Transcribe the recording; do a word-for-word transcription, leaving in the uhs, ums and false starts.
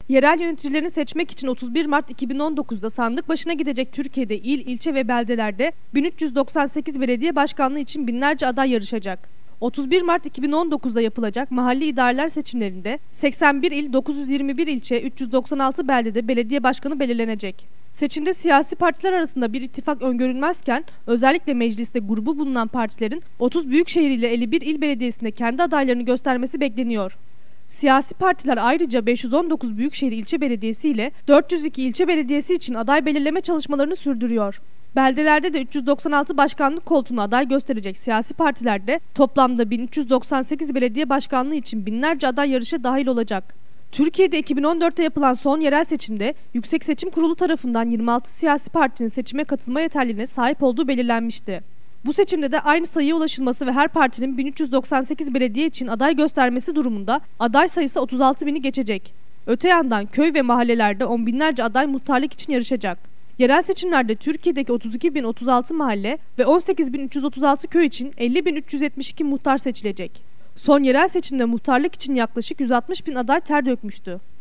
Yerel yöneticilerini seçmek için otuz bir Mart iki bin on dokuz'da sandık başına gidecek Türkiye'de il, ilçe ve beldelerde bin üç yüz doksan sekiz belediye başkanlığı için binlerce aday yarışacak. otuz bir Mart iki bin on dokuz'da yapılacak mahalli idareler seçimlerinde seksen bir il, dokuz yüz yirmi bir ilçe, üç yüz doksan altı beldede belediye başkanı belirlenecek. Seçimde siyasi partiler arasında bir ittifak öngörülmezken özellikle mecliste grubu bulunan partilerin otuz büyükşehir ile elli bir il belediyesinde kendi adaylarını göstermesi bekleniyor. Siyasi partiler ayrıca beş yüz on dokuz büyükşehir ilçe belediyesi ile dört yüz iki ilçe belediyesi için aday belirleme çalışmalarını sürdürüyor. Beldelerde de üç yüz doksan altı başkanlık koltuğuna aday gösterecek siyasi partilerde toplamda bin üç yüz doksan sekiz belediye başkanlığı için binlerce aday yarışa dahil olacak. Türkiye'de iki bin on dört'te yapılan son yerel seçimde Yüksek Seçim Kurulu tarafından yirmi altı siyasi partinin seçime katılma yeterliliğine sahip olduğu belirlenmişti. Bu seçimde de aynı sayıya ulaşılması ve her partinin bin üç yüz doksan sekiz belediye için aday göstermesi durumunda aday sayısı otuz altı bini geçecek. Öte yandan köy ve mahallelerde on binlerce aday muhtarlık için yarışacak. Yerel seçimlerde Türkiye'deki otuz iki bin otuz altı mahalle ve on sekiz bin üç yüz otuz altı köy için elli bin üç yüz yetmiş iki muhtar seçilecek. Son yerel seçimde muhtarlık için yaklaşık yüz altmış bin aday ter dökmüştü.